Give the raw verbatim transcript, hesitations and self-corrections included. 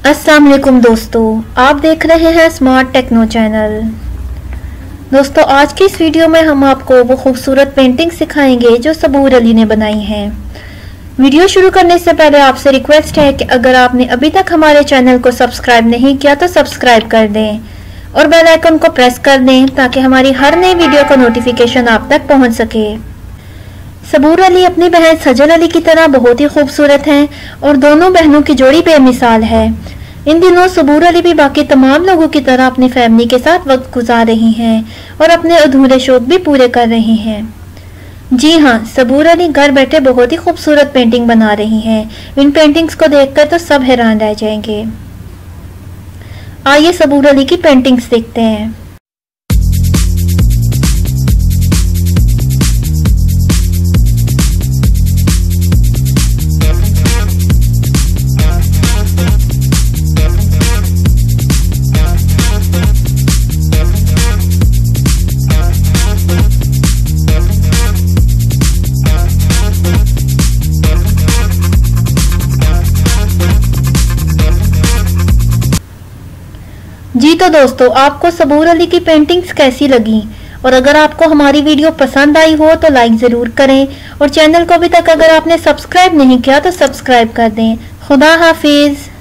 अस्सलाम वालेकुम दोस्तों, आप देख रहे हैं स्मार्ट टेक्नो चैनल। दोस्तों, आज की इस वीडियो में हम आपको वो खूबसूरत पेंटिंग सिखाएंगे जो सबूर अली ने बनाई हैं। वीडियो शुरू करने से पहले आपसे रिक्वेस्ट है कि अगर आपने अभी तक हमारे चैनल को सब्सक्राइब नहीं किया तो सब्सक्राइब कर दें और बेल आइकन को प्रेस कर दें ताकि हमारी हर नई वीडियो का नोटिफिकेशन आप तक पहुंच सके। सबूर अली अपनी बहन सजल अली की तरह बहुत ही खूबसूरत हैं और दोनों बहनों की जोड़ी बेमिसाल है। इन दिनों सबूर अली भी बाकी तमाम लोगों की तरह अपनी फैमिली के साथ वक्त गुजार रही हैं और अपने अधूरे शौक भी पूरे कर रही हैं। जी हाँ, सबूर अली घर बैठे बहुत ही खूबसूरत पेंटिंग बना रही हैं। इन पेंटिंग्स को देखकर तो सब हैरान रह जाएंगे। आइए सबूर अली की पेंटिंग्स देखते हैं। जी तो दोस्तों, आपको सबूर अली की पेंटिंग्स कैसी लगी? और अगर आपको हमारी वीडियो पसंद आई हो तो लाइक ज़रूर करें और चैनल को अभी तक अगर आपने सब्सक्राइब नहीं किया तो सब्सक्राइब कर दें। खुदा हाफिज़।